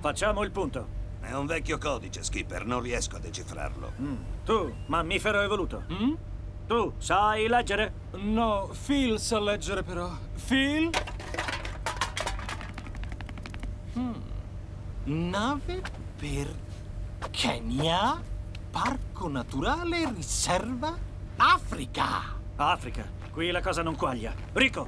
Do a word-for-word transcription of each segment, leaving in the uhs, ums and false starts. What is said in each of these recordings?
Facciamo il punto. È un vecchio codice, Skipper, non riesco a decifrarlo. Mm. Tu, mammifero evoluto. Mm? Tu, sai leggere? No, Phil sa leggere però. Phil? Hmm. Nave per Kenya? Parco naturale riserva Africa. Africa. Qui la cosa non quaglia. Rico!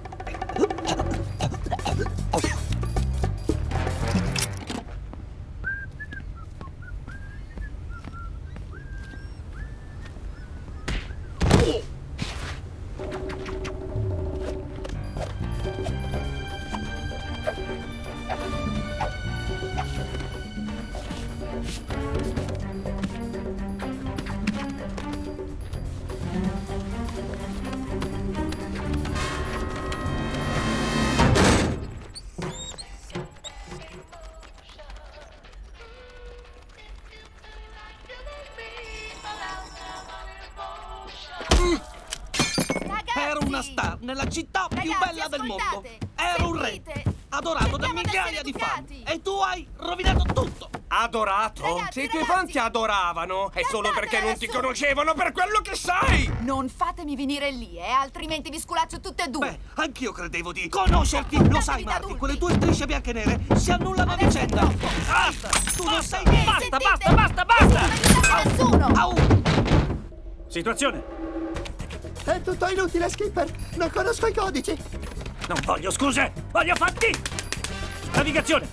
Ero una star nella città più Ragazzi, bella del mondo. ascoltate, Ero un re, sentite. adorato da Cerchiamo di migliaia essere di fan. educati. E tu hai rovinato tutto. Adorato? Ragazzi, Se i tuoi ragazzi. fan ti adoravano, è solo Guardate perché non ti adesso. conoscevano per quello che sei! Non fatemi venire lì, eh, altrimenti vi sculaccio tutte e due. Beh, anch'io credevo di conoscerti. Lo Comportatevi sai, da Marty, adulti. quelle tue strisce bianche e nere si annullano a Adesso è vicenda. troppo. Basta! Tu non sei Ehi, niente! sentite? basta, basta, basta! Non aiutate nessuno! Au! Situazione. È tutto inutile, Skipper. Non conosco i codici. Non voglio scuse, voglio fatti! Navigazione.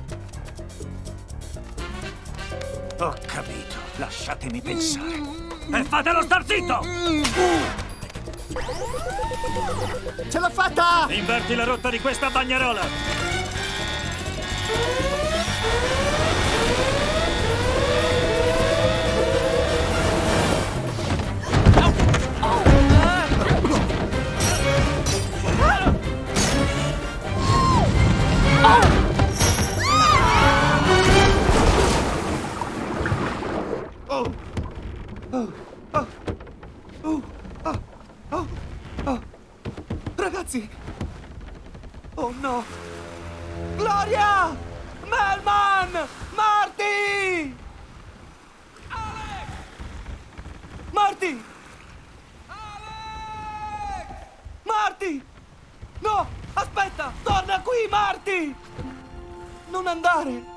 Ho capito, lasciatemi pensare. E fatelo star zitto! Ce l'ho fatta! Inverti la rotta di questa bagnarola! Oh! Oh! Oh! Oh! Oh! Oh! Oh! Ragazzi! Oh no! Gloria! Melman! Marty! Alex! Marty! Alex! Marty! No! Aspetta! Torna qui, Marty! Non andare!